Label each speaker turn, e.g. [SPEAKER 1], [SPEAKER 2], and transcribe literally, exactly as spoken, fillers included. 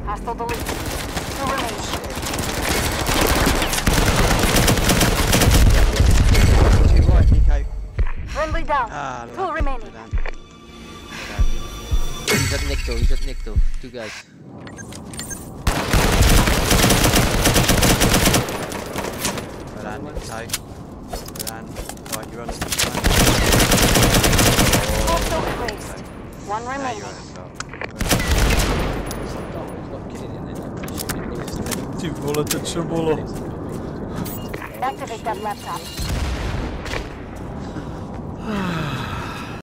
[SPEAKER 1] Hostile delete. Two remaining.
[SPEAKER 2] Right, Nico.
[SPEAKER 1] Friendly down.
[SPEAKER 2] Ah,
[SPEAKER 1] Two
[SPEAKER 2] lucky.
[SPEAKER 1] remaining.
[SPEAKER 2] Well done. Well
[SPEAKER 3] He's at Nick though, he's at Nick though. Two guys.
[SPEAKER 2] Well done, Nico. Well done. Right, you're on the
[SPEAKER 1] Hostile erased. One
[SPEAKER 2] Now
[SPEAKER 1] remaining.
[SPEAKER 2] you're on the top.
[SPEAKER 4] Die volle te bollen.
[SPEAKER 1] Activate that laptop.